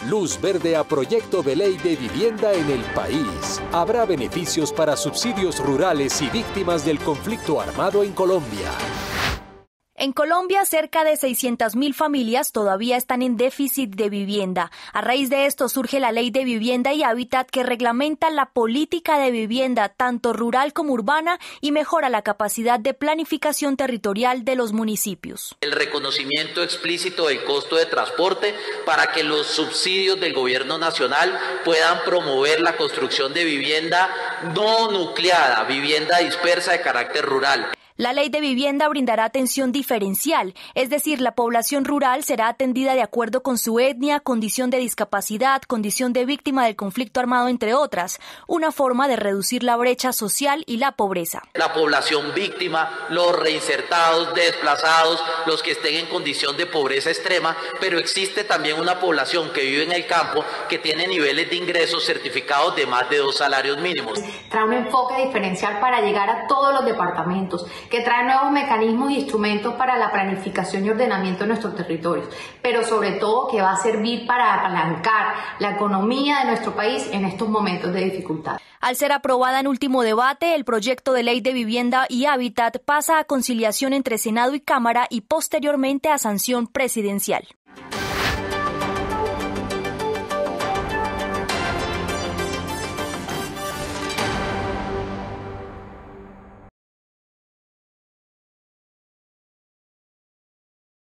Luz verde a proyecto de ley de vivienda en el país. Habrá beneficios para subsidios rurales y víctimas del conflicto armado en Colombia. En Colombia, cerca de 600.000 familias todavía están en déficit de vivienda. A raíz de esto surge la Ley de Vivienda y Hábitat que reglamenta la política de vivienda tanto rural como urbana y mejora la capacidad de planificación territorial de los municipios. El reconocimiento explícito del costo de transporte para que los subsidios del gobierno nacional puedan promover la construcción de vivienda no nucleada, vivienda dispersa de carácter rural. La Ley de Vivienda brindará atención diferencial, es decir, la población rural será atendida de acuerdo con su etnia, condición de discapacidad, condición de víctima del conflicto armado, entre otras, una forma de reducir la brecha social y la pobreza. La población víctima, los reinsertados, desplazados, los que estén en condición de pobreza extrema, pero existe también una población que vive en el campo que tiene niveles de ingresos certificados de más de 2 salarios mínimos. Trae un enfoque diferencial para llegar a todos los departamentos, que trae nuevos mecanismos y instrumentos para la planificación y ordenamiento de nuestros territorios, pero sobre todo que va a servir para apalancar la economía de nuestro país en estos momentos de dificultad. Al ser aprobada en último debate, el proyecto de Ley de Vivienda y Hábitat pasa a conciliación entre Senado y Cámara y posteriormente a sanción presidencial.